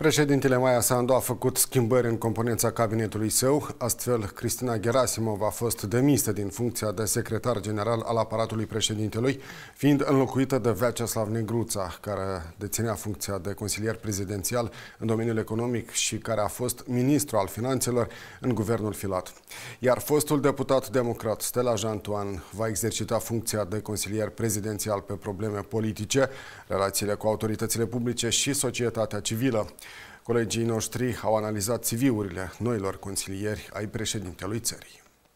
Președintele Maia Sandu a făcut schimbări în componența cabinetului său. Astfel, Cristina Gerasimov a fost demisă din funcția de secretar general al aparatului președintelui, fiind înlocuită de Vyacheslav Negruța, care deținea funcția de consilier prezidențial în domeniul economic și care a fost ministru al finanțelor în guvernul Filat. Iar fostul deputat democrat Stella Jantoan va exercita funcția de consilier prezidențial pe probleme politice, relațiile cu autoritățile publice și societatea civilă. Colegii noștri au analizat CV-urile noilor consilieri ai președintelui țării.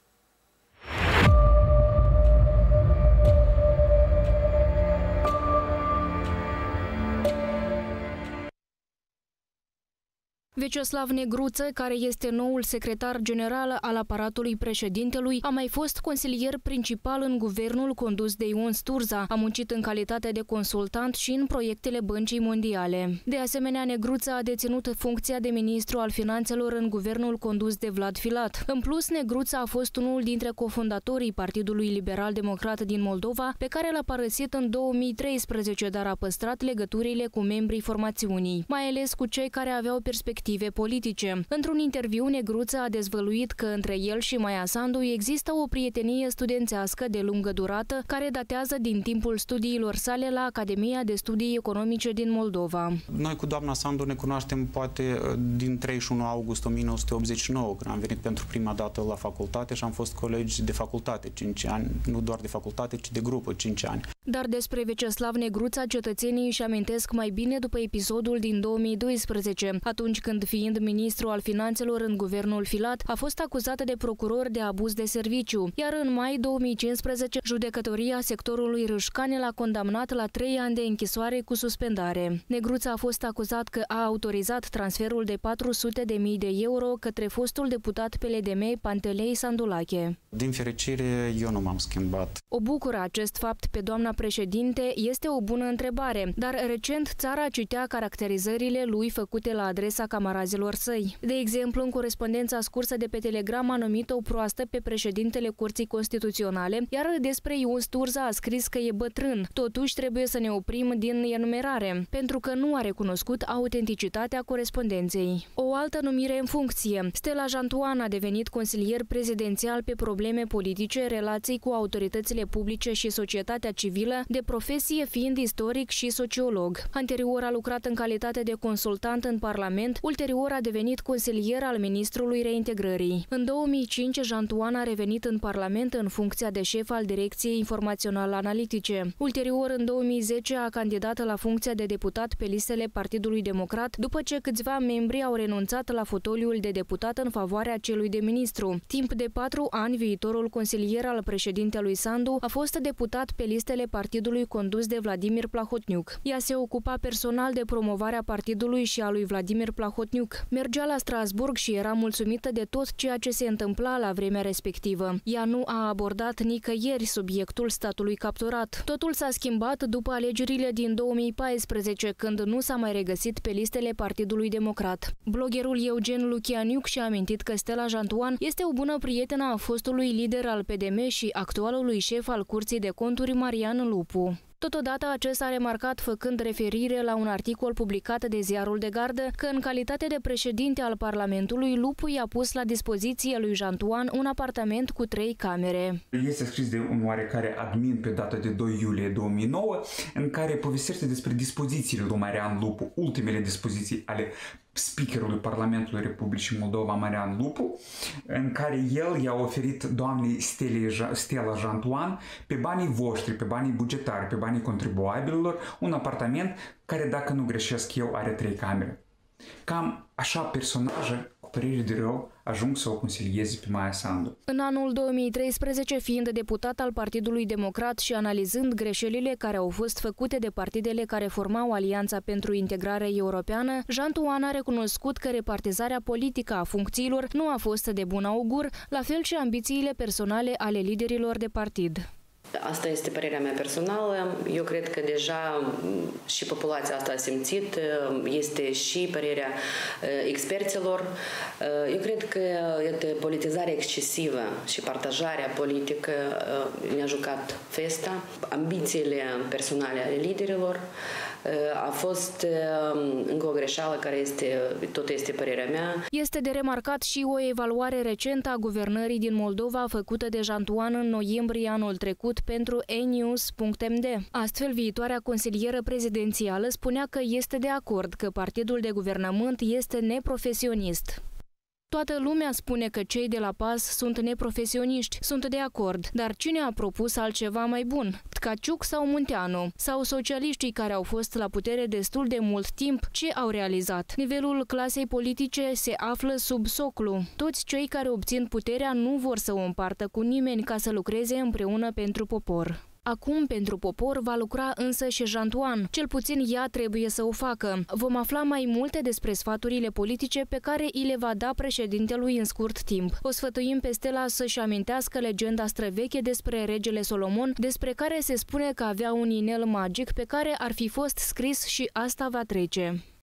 Vyacheslav Negruță, care este noul secretar general al aparatului președintelui, a mai fost consilier principal în guvernul condus de Ion Sturza. A muncit în calitate de consultant și în proiectele Băncii Mondiale. De asemenea, Negruță a deținut funcția de ministru al finanțelor în guvernul condus de Vlad Filat. În plus, Negruță a fost unul dintre cofondatorii Partidului Liberal-Democrat din Moldova, pe care l-a părăsit în 2013, dar a păstrat legăturile cu membrii formațiunii, mai ales cu cei care aveau perspective politice. Într-un interviu, Negruță a dezvăluit că între el și Maia Sandu există o prietenie studențească de lungă durată care datează din timpul studiilor sale la Academia de Studii Economice din Moldova. Noi cu doamna Sandu ne cunoaștem poate din 31 august 1989, când am venit pentru prima dată la facultate și am fost colegi de facultate 5 ani, nu doar de facultate, ci de grupă 5 ani. Dar despre Vyacheslav Negruța cetățenii își amintesc mai bine după episodul din 2012, atunci când, fiind ministru al finanțelor în guvernul Filat, a fost acuzat de procuror de abuz de serviciu, iar în mai 2015 judecătoria sectorului Râșcani l-a condamnat la 3 ani de închisoare cu suspendare. Negruța a fost acuzat că a autorizat transferul de 400.000 de euro către fostul deputat PLDM Pantelei Sandulache. Din fericire, eu nu m-am schimbat. O bucură acest fapt pe doamna președinte este o bună întrebare, dar recent țara citea caracterizările lui făcute la adresa camarazilor săi. De exemplu, în corespondența scursă de pe Telegram a numit-o proastă pe președintele Curții Constituționale, iar despre Ion Sturza a scris că e bătrân. Totuși trebuie să ne oprim din enumerare, pentru că nu a recunoscut autenticitatea corespondenței. O altă numire în funcție. Stella Jantoan a devenit consilier prezidențial pe probleme politice, relații cu autoritățile publice și societatea civilă, de profesie fiind istoric și sociolog. Anterior a lucrat în calitate de consultant în Parlament, ulterior a devenit consilier al ministrului reintegrării. În 2005, Jantoan a revenit în Parlament în funcția de șef al Direcției Informațional-Analitice. Ulterior, în 2010, a candidat la funcția de deputat pe listele Partidului Democrat, după ce câțiva membri au renunțat la fotoliul de deputat în favoarea celui de ministru. Timp de 4 ani, viitorul consilier al președintelui Sandu a fost deputat pe listele partidului condus de Vladimir Plahotniuc. Ea se ocupa personal de promovarea partidului și a lui Vladimir Plahotniuc. Mergea la Strasburg și era mulțumită de tot ceea ce se întâmpla la vremea respectivă. Ea nu a abordat nicăieri subiectul statului capturat. Totul s-a schimbat după alegerile din 2014, când nu s-a mai regăsit pe listele Partidului Democrat. Bloggerul Eugen Lucianiuc și-a amintit că Stella Jantoan este o bună prietenă a fostului lider al PDM și actualului șef al Curții de Conturi Marian Lupu. Totodată, acesta a remarcat, făcând referire la un articol publicat de Ziarul de Gardă, că în calitate de președinte al Parlamentului, Lupu i-a pus la dispoziție lui Jantoan un apartament cu 3 camere. Este scris de un oarecare admin pe data de 2 iulie 2009, în care povestește despre dispozițiile lui Marian Lupu, ultimele dispoziții ale speakerului Parlamentului Republicii Moldova, Marian Lupu, în care el i-a oferit doamnei Stella Jantoan, pe banii voștri, pe banii bugetari, pe banii contribuabililor, un apartament care, dacă nu greșesc eu, are 3 camere. Cam așa personaje, cu părere de rău, ajung să o consilieze pe Maia Sandu. În anul 2013, fiind deputat al Partidului Democrat și analizând greșelile care au fost făcute de partidele care formau Alianța pentru Integrare Europeană, Jantoan a recunoscut că repartizarea politică a funcțiilor nu a fost de bun augur, la fel și ambițiile personale ale liderilor de partid. Asta este părerea mea personală. Eu cred că deja și populația asta a simțit, este și părerea experților. Eu cred că politizarea excesivă și partajarea politică ne-a jucat festa. Ambițiile personale ale liderilor A fost încă o greșeală care tot este părerea mea. Este de remarcat și o evaluare recentă a guvernării din Moldova făcută de Jantuan în noiembrie anul trecut pentru enews.md. Astfel, viitoarea consilieră prezidențială spunea că este de acord că partidul de guvernământ este neprofesionist. Toată lumea spune că cei de la PAS sunt neprofesioniști, sunt de acord, dar cine a propus altceva mai bun? Tcaciuc sau Munteanu? Sau socialiștii care au fost la putere destul de mult timp, ce au realizat? Nivelul clasei politice se află sub soclu. Toți cei care obțin puterea nu vor să o împartă cu nimeni ca să lucreze împreună pentru popor. Acum, pentru popor, va lucra însă și Jantuan. Cel puțin ea trebuie să o facă. Vom afla mai multe despre sfaturile politice pe care îi le va da președintelui în scurt timp. O sfătuim pe Stella să-și amintească legenda străveche despre regele Solomon, despre care se spune că avea un inel magic pe care ar fi fost scris și asta va trece.